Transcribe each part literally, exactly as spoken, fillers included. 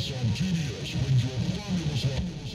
sound tedious when you're fabulous levels.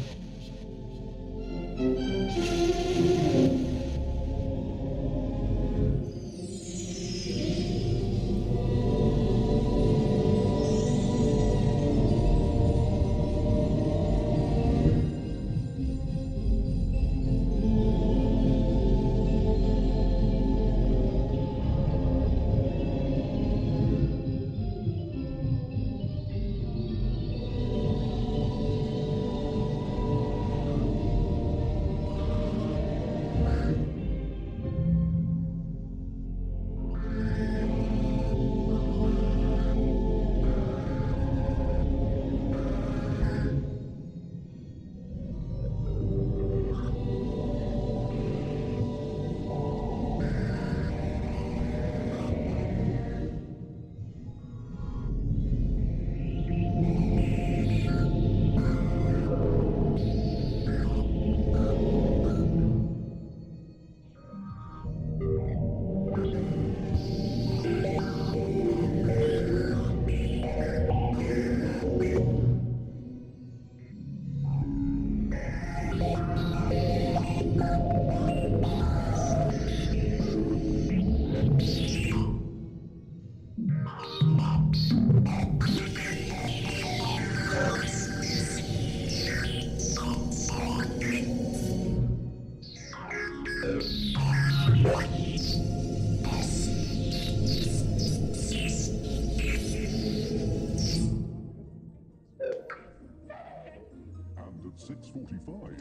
six forty-five.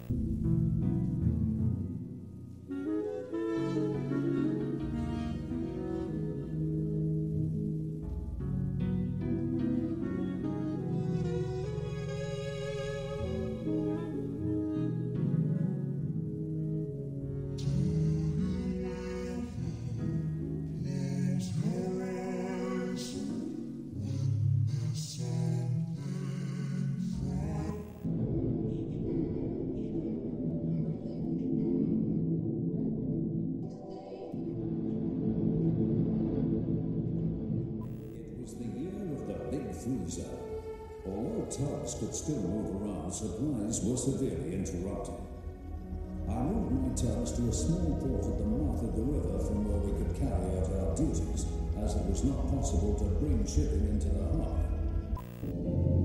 Freezer. Although tugs could still move around, supplies were severely interrupted. I moved my tugs to a small port at the mouth of the river from where we could carry out our duties, as it was not possible to bring shipping into the harbour.